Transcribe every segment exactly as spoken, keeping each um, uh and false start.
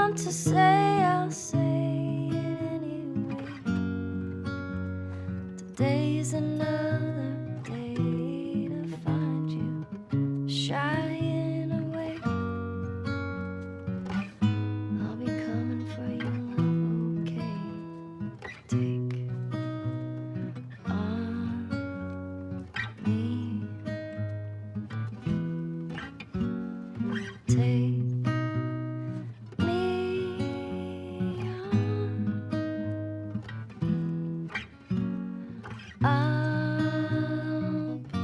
want to say, I'll say it anyway. Today's another day to find you shying away. I'll be coming for you, love, okay? Take on me. Take me on. I'll be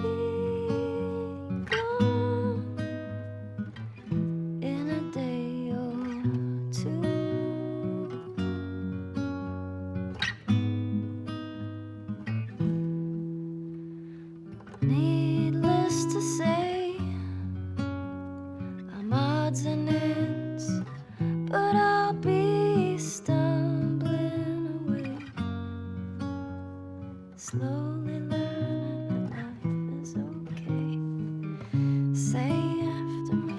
gone in a day or two. Needless to say, I'm odds and ends, but I'll be stumbling away, slowly learning that life is okay. Say after me,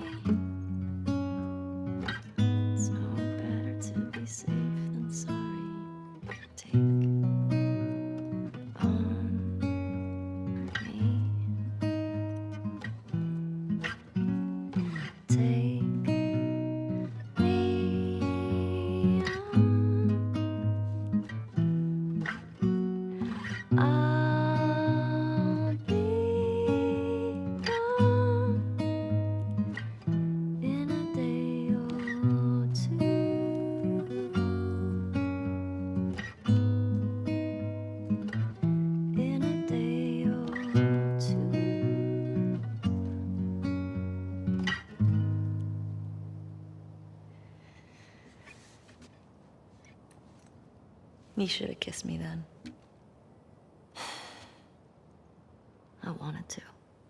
it's no better to be safe than sorry. Take on me. Take me on. I'll be gone in a day or two. In a day or two. You should have kissed me then. I wanted to.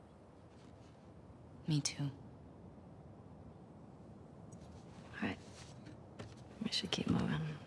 Me too. All right. We should keep moving.